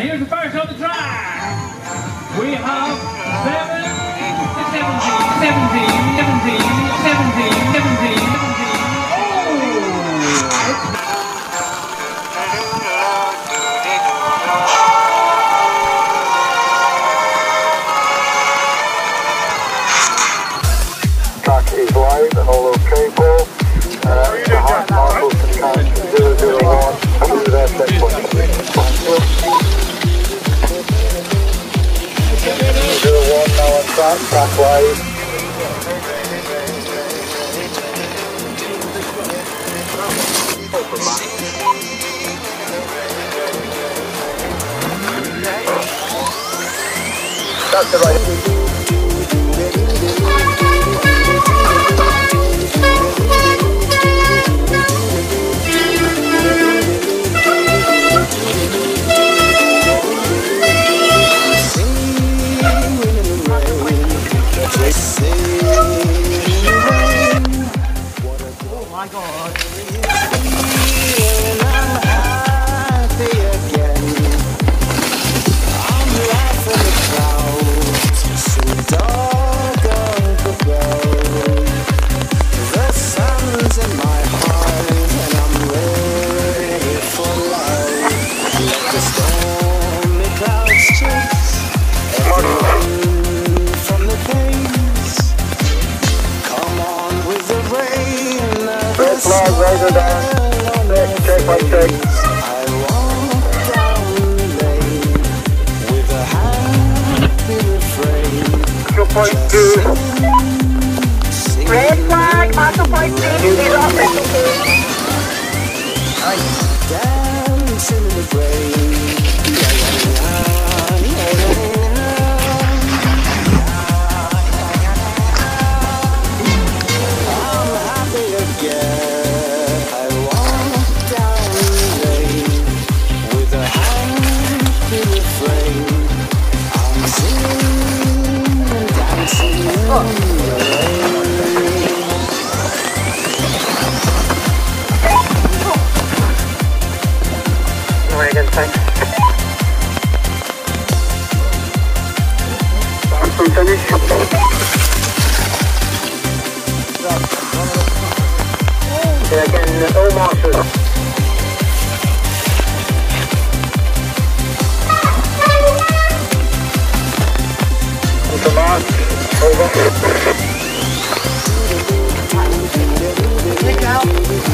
here's the first on the track. We have 17. Track is live and all okay, Paul. The high marshals can count 001 to their checkpoint. Thank you. 01 now on track live. That's the right. Oh my God. Rider down. Next checkpoint check. I walk down the lane with a happy refrain. Point 2. Red flag, marker point 3, 0. Dancing in the rain. I'm happy again. Again, thanks. From finish. Okay, again, all marshals. Into mark. Over. Look out.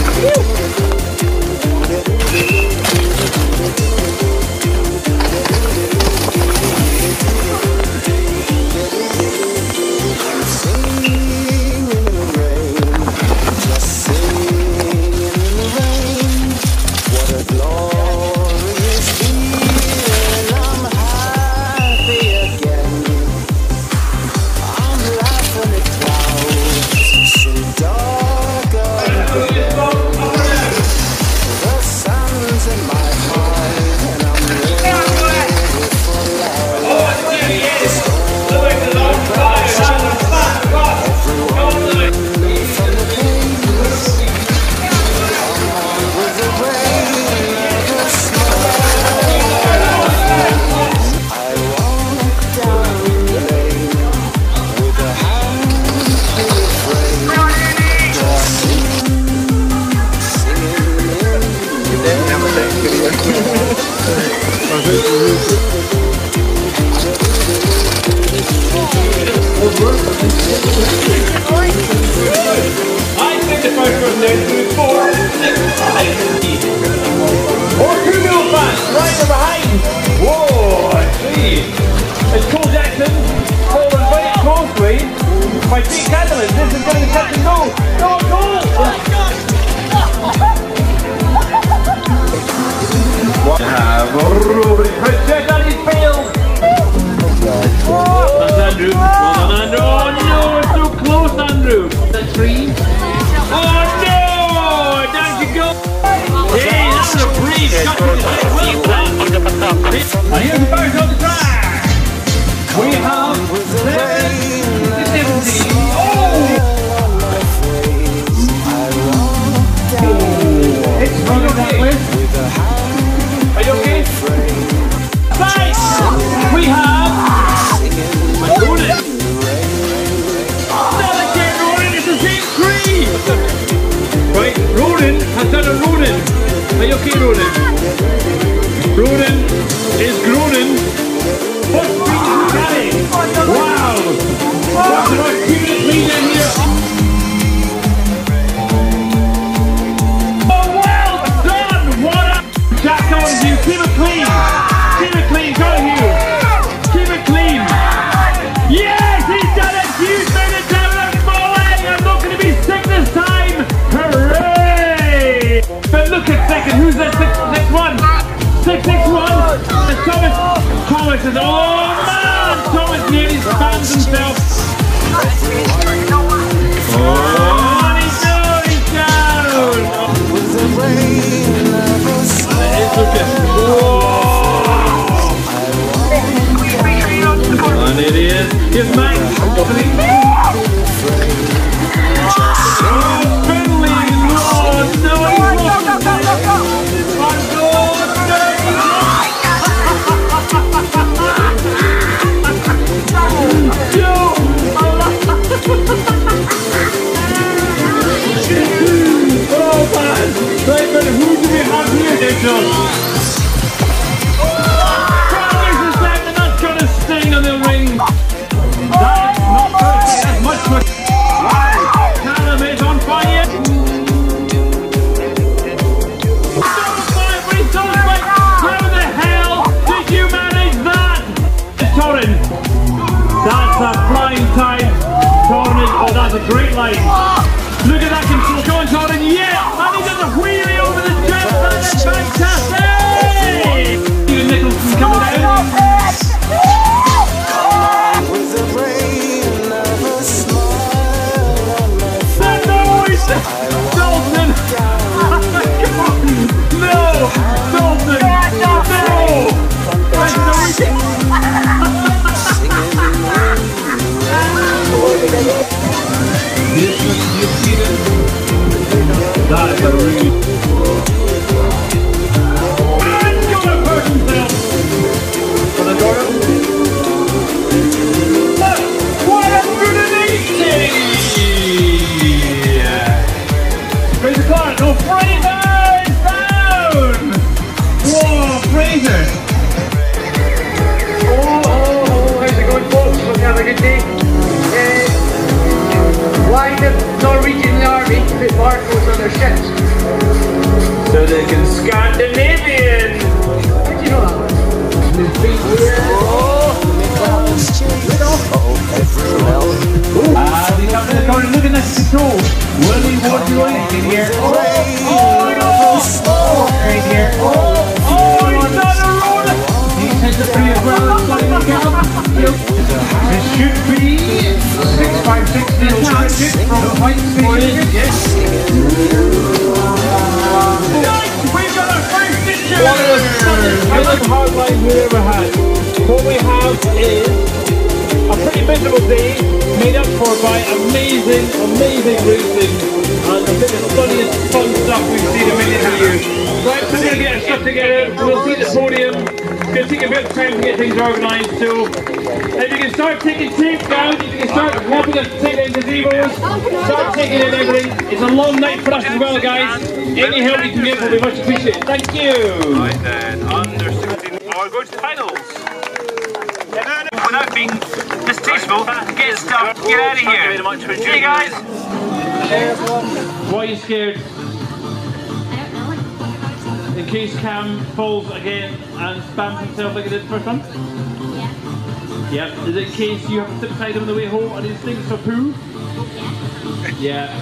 My feet catalyst, this is going to be touch and go. Go, go! Check on his field. That's Andrew. Well done, Andrew. Oh no, it's so close, Andrew. The tree. Oh no! Down you go. Hey, that's a breeze. Well done. And here's the first on the track. We have 17. It's running that way. Are you okay? says, oh man, Thomas nearly spans himself. Oh, and he's down, he's down. And it is looking, whoa. And it is, here's Mike. That's a great line. Look at that control. Go on, Jordan. Yeah! And he does a wheelie over the jump. That is fantastic! Even Nicholson coming down. With the rain of a smile on my face. That noise! Dalton! No! Dalton! No! That's that is a really... And gonna hurt himself! For the door. What a 180! Fraser Clark, no, Fraser is down! Whoa, Fraser! Oh, how's it going, folks? Hope you have a good day. Why the Norwegian army put barcodes on their ships? So they can Scandinavian! How do you know that one? He's coming to the corner, look at this control! Will he want to in here? Oh, right here! Oh, he's on a roll! He takes it pretty well, it should be 656 from the white station. Yes. We've got our first picture! One of the Highland Hardline we've ever had. What we have is a pretty miserable day made up for by amazing racing and a bit of funniest fun stuff we've seen in many years. Right, so we're going to get our stuff together. We'll see the podium. It's going to take a bit of time to get things organised, so if you can start taking tape down, if you can start helping us take it into gazebos, start taking in everything. It's a long night for us as well, guys. Any help you can give will be much appreciated. Thank you. Right then, under 16. Oh, we're going to the finals. Without being distasteful, get stuff, get out of here. See you guys. Why are you scared? In case Cam falls again and spams himself like he did the first one? Yeah. Is it in case you have to sit beside him on the way home and he stinks for poo? Yeah.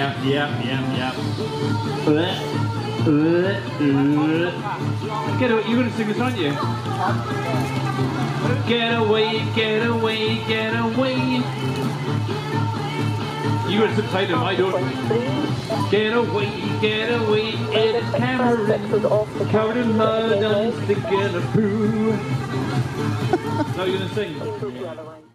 Get away, you're going to sing this, aren't you? Get away, get away, get away. You gotta sit beside him, I don't. Get away, it's Cameron. Covered in mud and stinking of poo. Now you're gonna sing.